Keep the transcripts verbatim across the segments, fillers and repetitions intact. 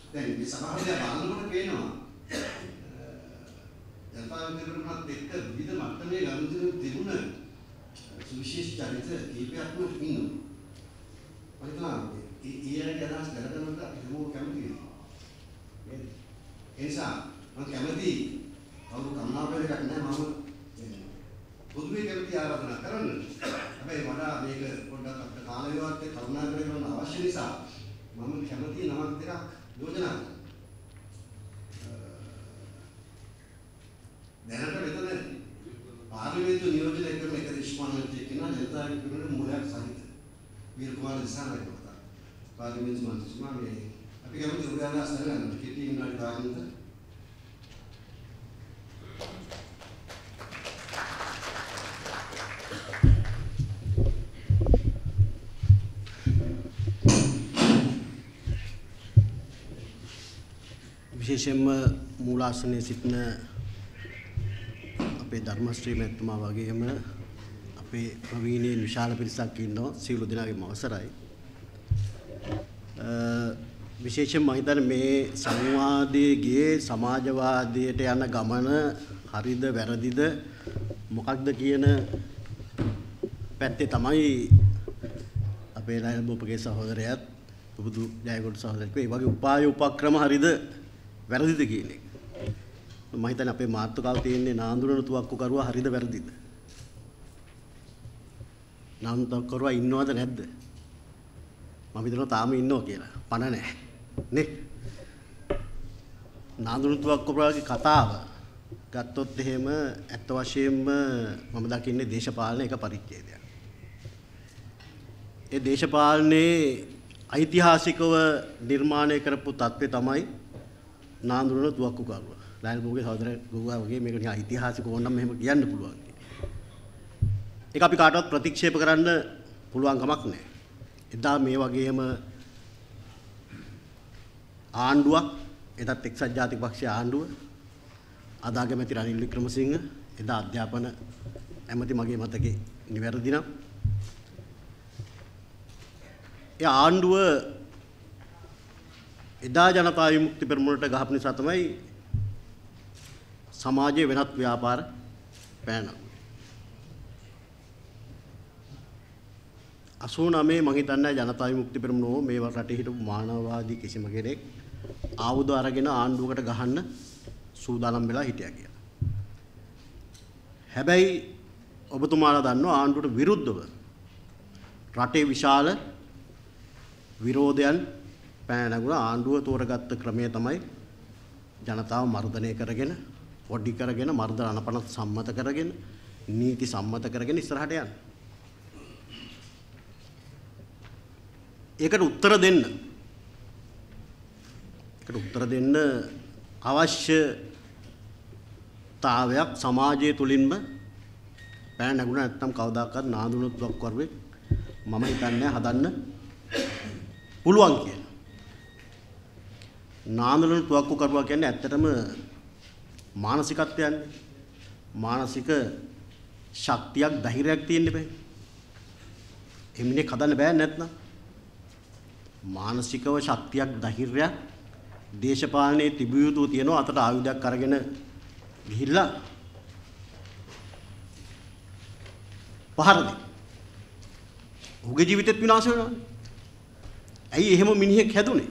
දැන් මේ සමහර දේ බලනකොට පේනවා ජනතා විමුක්ති පෙරමුණත් එක්ක විවිධ මට්ටමේ ගනුදෙනු තිබුණ සුවිශේෂ චරිත කීපයක්ම ඉන්නවා. මම හිතනවා ඒ ඊයරගේ අදහස් දැනගන්නට අපි හැමෝම කැමතියි. නේද? ඒ නිසා මම කැමති කවුරු කම්මාපල එකක් නැහැ මම පොදුවේ කැමති ආරාධනා කරන්න. හැබැයි වඩා මේක පොඩ්ඩක් අපිට කාල වේවාත් කරුණා කරගෙන අවශ්‍ය නිසා මම කැමති නමක් දෙකක් යෝජනා කරනවා. දැනට මෙතන පාර්ලිමේන්තු නියෝජනය කරන එක දේශපාලනඥයෙක් කෙනා ජනතා විමුක්ති මූලයක් සහිත වීර කුමාර දිසානායක මහතා. පාර්ලිමේන්තු මන්ත්‍රීතුමා මේ අපි කැමති උදාහරණ අස්තර කෙටි විනාඩි දහයක් විතර. විශේෂයෙන්ම මූලාසනයේ සිටින අපේ ධර්මශ්‍රී මැතිතුමා වගේම අපේ ප්‍රවීණීන් විශාල පිරිසක් ඉන්නවා සියලු දෙනාගේම අවසරයි. විශේෂයෙන්ම මම හිතන්නේ මේ සංවාදයේ ගියේ සමාජවාදයට යන ගමන හරිද වැරදිද මොකක්ද කියන පැත්තේ තමයි අපේ රාජ බෝපගේ සහෝදරයාත් පුබුදු ජයකොඩි සහෝදරයෙක් ඒ වගේ උපාය උපක්‍රම හරිද වැරදිද කියන එක. මම හිතන්නේ අපේ මාතෘකාව තියෙන්නේ නාඳුනන තුවක්කු කරුවා හරිද වැරදිද? නාඳුනන කරුවා ඉන්නවද නැද්ද? මම හිතනවා තාම ඉන්නවා කියලා. පණ නැහැ. නේ? නාඳුනන තුවක්කු කරුවාගේ කතාව ගත්තොත් එහෙම ඇත්ත වශයෙන්ම මම දකින්නේ දේශපාලන එක පරිච්ඡේදයක්. ඒ දේශපාලනයේ ඓතිහාසිකව නිර්මාණය කරපු තත්ත්වය තමයි නාඳුනන තුවක්කු කරුවා. ලයිල් බෝගේ සහෝදර ගෝවා වගේ මේක නිකන් ඓතිහාසික ඕනනම් මෙහෙම කියන්න පුළුවන්. ඒක අපි කාටවත් ප්‍රතික්ෂේප කරන්න පුළුවන් කමක් නැහැ. එදා මේ වගේම ආණ්ඩුවක් එදත් එක්සත් ජාතික පක්ෂයේ ආණ්ඩුව අදාගමැති රනිල් වික්‍රමසිංහ එදා අධ්‍යාපන ඇමති මගේ මතකේ නිවැරදි නම් ඒ ආණ්ඩුව එදා ජනතා විමුක්ති පෙරමුණට ගහපු නිසා තමයි සමාජයේ වෙනත් ව්‍යාපාර පෑනවා. අසූ නවයේ මම හිතන්නේ ජනතා විමුක්ති පෙරමුණ මේ රටේ හිටපු මානවවාදී කිසිම කෙනෙක් ආයුධ අරගෙන ආණ්ඩුවකට ගහන්න සූදානම් වෙලා හිටියා කියලා. හැබැයි ඔබතුමාලා දන්නවා ආණ්ඩුවට විරුද්ධව රටේ විශාල විරෝධයන් පෑන නැගුණා. ආණ්ඩුව තෝරගත්ත ක්‍රමය තමයි ජනතාව මර්ධනය කරගෙන පොඩි කරගෙන මර්ධන අනපනත් සම්මත කරගෙන නීති සම්මත කරගෙන ඉස්සරහට යන්න. ඒකට උත්තර දෙන්න. ඒකට උත්තර දෙන්න අවශ්‍යතාවයක් සමාජය තුලින්ම පෑන නැගුණා. නැත්නම් කවදාකවත් නාඳුනන තුවක්කු කරුවෙක් මම හිතන්නේ හදන්න පුළුවන් කියලා. නාඳුනන තුවක්කු කරුවා කියන්නේ ඇත්තටම මානසිකත්වයන්නේ. මානසික ශක්තියක් ධෛර්යයක් තියෙන්න බෑ. එමිනේ හදන්න බෑ නැත්නම්. මානසිකව ශක්තියක් ධෛර්යයක් දේශපාලනයේ තිබිය යුතු තියෙනවා. අතට ආයුධයක් අරගෙන ගිහිල්ලා පහර දෙන්න. ඔහුගේ ජීවිතෙත් විනාශ වෙනවා. ඇයි එහෙම මිනිහෙක් හැදුනේ?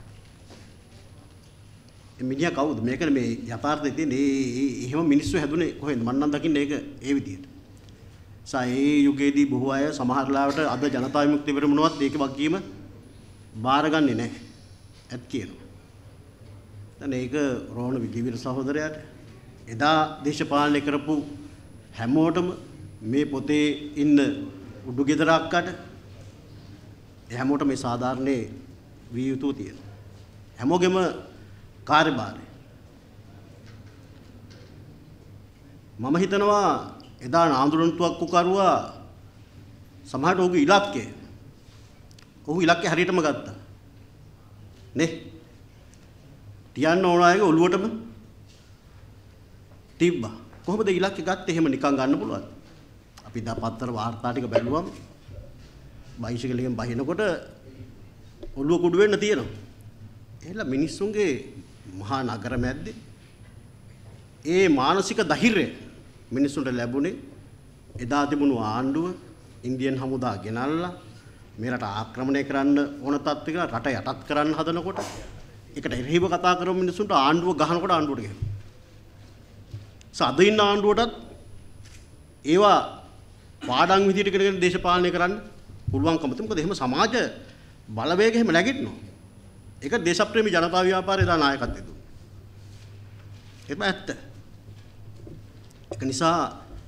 මිනිහා කවුද? මේක මේ යථාර්ථයේ තියෙන ඒ එහෙම මිනිස්සු හැදුනේ කොහෙන්ද? මම නම් දකින්නේ ඒක ඒ විදිහට. සා ඒ යුගයේදී බොහෝ අය සමහර ලාවට අද ජනතා විමුක්ති පෙරමුණවත් ඒක වගකීම බාරගන්නේ නැහැ. ඇත් කියනවා. දැන් ඒක රෝහණ විජේවීර සහෝදරයාට එදා දේශපාලනය කරපු හැමෝටම මේ පොතේ ඉන්න උඩු ගෙදර අක්කට හැමෝටම මේ සාධාරණේ විය යුතු තියෙනවා. හැමෝගෙම කාර්යභාරය. මම හිතනවා එදා නාඳුනන තුවක්කු කරුවා සමහරට ඔහුගේ ඉලක්කය ඔහු ඉලක්කය හරියටම ගත්තා. නේ? තියන්න ඕන අයගේ ඔළුවටම තිබ්බා. කොහොමද ඉලක්කය ගත්තේ? එහෙම නිකන් ගන්න පුළුවන්. අපි දා පත්තර වාර්තා ටික බැලුවම බයිසිකලෙන් බහිනකොට ඔළුව කුඩු වෙන්න තියෙනවා. එහෙලා මිනිස්සුන්ගේ මහා නගර මැද්දේ ඒ මානසික ධෛර්යය මිනිස්සුන්ට ලැබුණේ එදා තිබුණු ආණ්ඩුව ඉන්දියන් හමුදා ගෙනල්ලා මේ රට ආක්‍රමණය කරන්න ඕන තත්ත්වයක රට යටත් කරන්න හදනකොට ඒකට එරෙහිව කතා කරන මිනිස්සුන්ට ආණ්ඩුව ගහනකොට ආණ්ඩුවට ගහනවා. සාදින්න ආණ්ඩුවටත් ඒවා පාඩම් විදියට කරගෙන දේශපාලනය කරන්න පුළුවන්කම තියෙනවා. මොකද එහෙම සමාජ බලවේග එහෙම නැගිටිනවා. ඒක දේශප්‍රේමී ජනතා ව්‍යාපාරයේ දා නායකත්වය දුන්නා. ඒක ඇත්ත. ඒක නිසා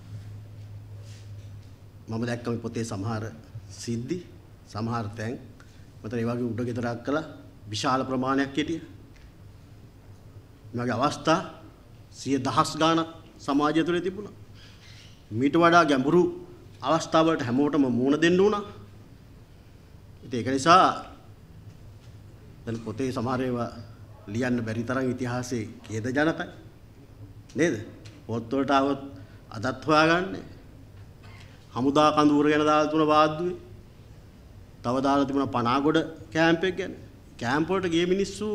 මම දැක්කම පොතේ සමහර සිද්ධි සමහර තැන් මතන ඒ වගේ උඩ ගෙදරක් කළා විශාල ප්‍රමාණයක් හිටිය. මේ වගේ අවස්ථා සිය දහස් ගාණක් සමාජය තුළ තිබුණා. මීට වඩා ගැඹුරු අවස්ථා වලට හැමෝටම මුහුණ දෙන්න උනා. ඉතින් ඒක නිසා දැන් පොතේ සමහර ඒවා ලියන්න බැරි තරම් ඉතිහාසයේ ඛේද ජනකයි. නේද? පොත් වලට આવොත් අදත් හොයාගන්නේ. හමුදා කඳවුර ගැන දාලා තුන වාද්දුවේ. තව දාලා තිබුණා පනාගොඩ කැම්ප් එක ගැන. කැම්ප් වලට ගිය මිනිස්සු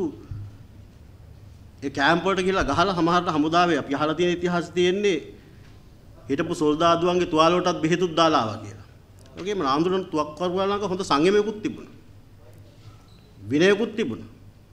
ඒ කැම්ප් වලට ගිහලා ගහලා සමහරට හමුදාවේ අපි අහලා තියෙන ඉතිහාසය තියෙන්නේ හිටපු සොල්දාදුවන්ගේ තුවාල වලටත් බෙහෙතුත් දාලා ආවා කියලා. ඒ වගේම නාඳුරන් තුවක් කරුවා ළඟ හොඳ සංයමයකුත් තිබුණා. විනයකුත් තිබුණා.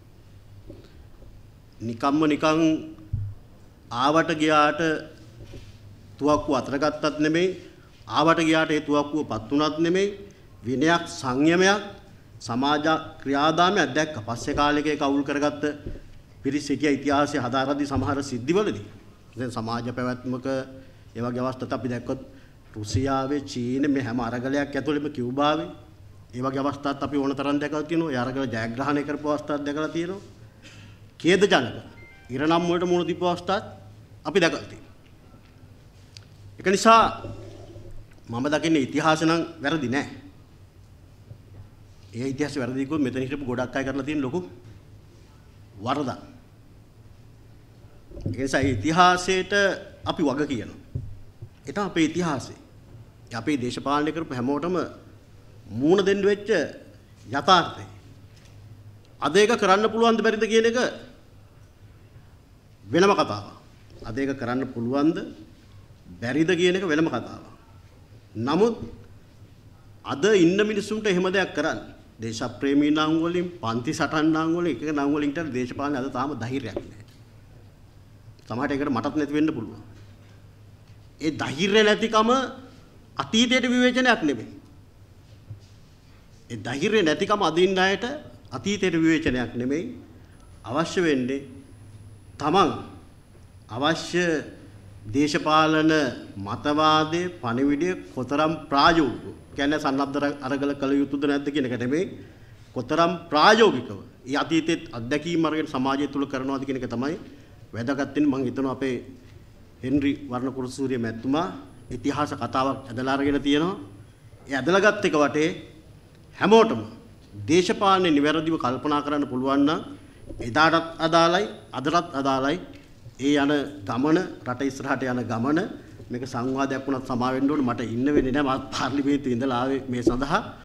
නිකම්ම නිකන් ආවට ගියාට තුවක්කුව අතර ගත්තත් නෙමෙයි ආවට ගියාට ඒ තුවක්කුව පත් වුණත් නෙමෙයි විනයක් සංයමයක් සමාජ ක්‍රියාදාමයක් දැක්ක පස්සේ කාලෙකේ කවුල් කරගත්ත පිරිස සිටිය ඉතිහාසයේ හදාරද්දී සමහර සිද්ධිවලදී දැන් සමාජ පැවැත්මක ඒ වගේ අවස්ථාත් අපි දැක්කොත් රුසියාවේ චීනේ මේ හැම අරගලයක් ඇතුළෙම කිව්බාවේ ඒ වගේ අවස්ථාත් අපි ඕන තරම් දැකලා තියෙනවා. ඒ අරගල ජයග්‍රහණය කරපු අවස්ථාත් දැකලා තියෙනවා. ඛේද ජනක ඉරණම් වලට මුණ දීපු අවස්ථාත් අපි දැකලා තියෙනවා. ඒක නිසා මම දකින්නේ ඉතිහාසය නම් වැරදි නෑ. ඒ ඉතිහාසය වැරදි කිව්වොත් මෙතන හිටපු ගොඩක් අය කරලා තියෙන ලොකු වරදක්. ඒ නිසා ඉතිහාසයට අපි වග කියනවා. ඒ තමයි අපේ ඉතිහාසය. ඒ අපේ දේශපාලනය කරපු හැමෝටම මූණ දෙන්න වෙච්ච යථාර්ථය. අද ඒක කරන්න පුළුවන්ද බැරිද කියන එක වෙනම කතාවක්. අද ඒක කරන්න පුළුවන්ද බැරිද කියන එක වෙනම කතාවක්. නමුත් අද ඉන්න මිනිස්සුන්ට එහෙම දෙයක් කරන්න දේශප්‍රේමී නම් වලින් පන්ති සටන් නම් වලින් එක එක නම් වලින් ඉතල දේශපාලන අද තාම ධෛර්යයක් නැහැ. සමහරට ඒකට මටත් නැති වෙන්න පුළුවන්. ඒ ධෛර්ය නැතිකම අතීතයට විවේචනයක් නෙමෙයි. ඒ ධෛර්ය නැතිකම අදින්න අයට අතීතයට විවේචනයක් නෙමෙයි. අවශ්‍ය වෙන්නේ තමන් අවශ්‍ය දේශපාලන මතවාදයේ පණිවිඩය කොතරම් ප්‍රායෝගිකව කියන්නේ සන්නද්ධ අරගල කළ යුතුද නැද්ද කියන එක නෙමෙයි කොතරම් ප්‍රායෝගිකව ඒ අතීතයේ අත්දැකීම් අරගෙන සමාජය තුල කරනවාද කියන එක තමයි වැදගත් වෙන්නේ. මම හිතනවා අපේ හෙන්රි වර්ණකුරුසූරිය මැතිතුමා ඉතිහාස කතාවක් ඇදලා අරගෙන තියෙනවා. ඒ ඇදලාගත් එක වටේ හැමෝටම දේශපාලනේ නිවැරදිව කල්පනා කරන්න පුළුවන් නම් එදාටත් අදාළයි අදටත් අදාළයි. ඒ යන ගමන රට ඉස්සරහට යන ගමන මේක සංවාදයක් වුණත් සමා වෙන්න ඕනේ. මට ඉන්න වෙන්නේ නැහැ. මම පාර්ලිමේන්තුවේ ඉඳලා ආවේ මේ සඳහා.